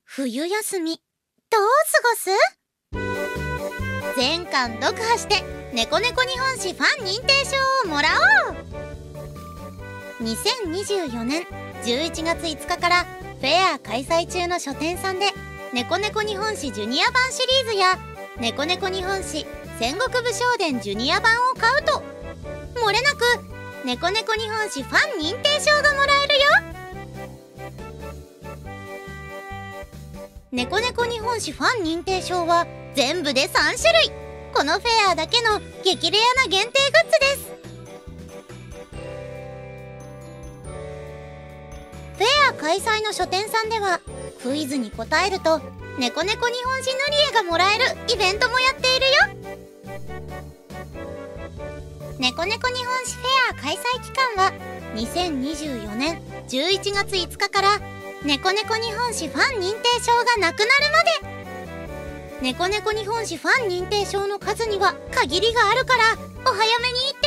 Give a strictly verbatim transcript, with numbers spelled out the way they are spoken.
冬休みどう過ごす？全巻読破して猫猫日本史ファン認定証をもらおう。にせんにじゅうよねんじゅういちがついつかからフェア開催中の書店さんで猫猫日本史ジュニア版シリーズや猫猫日本史戦国武将伝ジュニア版を買うと漏れなく猫猫日本史ファン認定証がもらえるよ。猫猫日本史ファン認定証は全部でさんしゅるい。このフェアだけの激レアな限定グッズです。フェア開催の書店さんではクイズに答えると猫猫日本史塗り絵がもらえるイベントもやっているよ。猫猫日本史フェア開催期間はにせんにじゅうよねんじゅういちがついつかから猫猫日本史ファン認定証がなくなるまで。猫猫日本史ファン認定証の数には限りがあるからお早めに